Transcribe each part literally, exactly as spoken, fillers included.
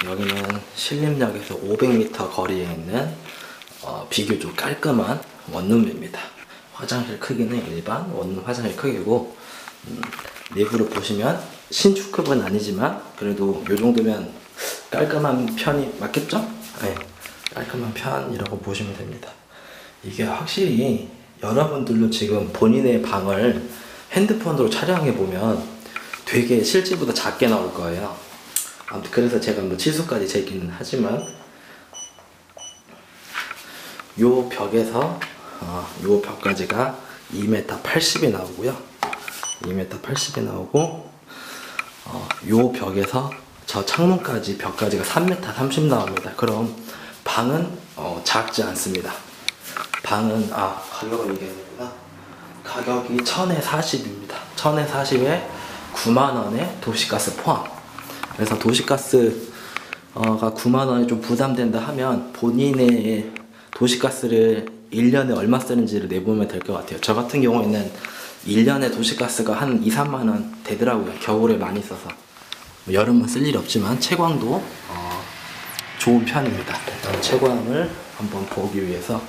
여기는 신림역에서 오백 미터 거리에 있는 어, 비교적 깔끔한 원룸입니다. 화장실 크기는 일반 원룸 화장실 크기고, 음, 내부를 보시면 신축급은 아니지만 그래도 요 정도면 깔끔한 편이 맞겠죠? 네, 깔끔한 편이라고 보시면 됩니다. 이게 확실히 여러분들도 지금 본인의 방을 핸드폰으로 촬영해 보면 되게 실제보다 작게 나올 거예요. 아무튼 그래서 제가 뭐 치수까지 재기는 하지만 요 벽에서 어, 요 벽까지가 이 미터 팔십이 나오고요. 이 미터 팔십이 나오고, 어, 요 벽에서 저 창문까지 벽까지가 삼 미터 삼십 나옵니다. 그럼 방은 어, 작지 않습니다. 방은 아 가격을 얘기해야되구나. 가격이 천에 사십입니다. 천에 사십에 구만 원에 도시가스 포함. 그래서 도시가스가 구만 원이 좀 부담된다 하면 본인의 도시가스를 일 년에 얼마 쓰는지를 내보면 될 것 같아요. 저 같은 경우에는 일 년에 도시가스가 한 이, 삼만 원 되더라고요. 겨울에 많이 써서. 여름은 쓸 일이 없지만 채광도 어, 좋은 편입니다. 일단 채광을 한번 보기 위해서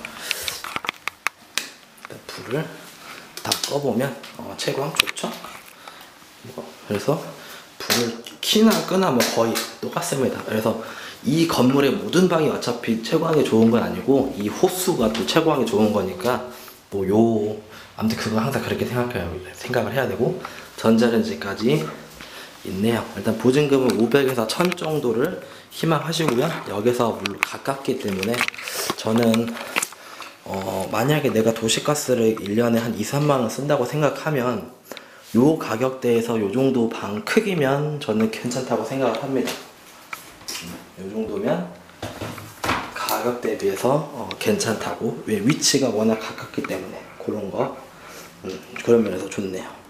불을 다 꺼보면 어, 채광 좋죠? 그래서 불을 키나 끄나 뭐 거의 똑같습니다. 그래서 이 건물의 모든 방이 어차피 채광이 좋은 건 아니고 이 호수가 또 채광이 좋은 거니까 뭐 요 아무튼 그거 항상 그렇게 생각해요. 생각을 해야 되고, 전자레인지까지 있네요. 일단 보증금은 오백에서 천 정도를 희망하시고요. 여기서 물론 가깝기 때문에 저는 어 만약에 내가 도시가스를 일 년에 한 이, 삼만 원 쓴다고 생각하면 요 가격대에서 요 정도 방 크기면 저는 괜찮다고 생각을 합니다. 요 정도면 가격 대비해서 어, 괜찮다고. 왜? 위치가 워낙 가깝기 때문에 그런 거, 음, 그런 면에서 좋네요.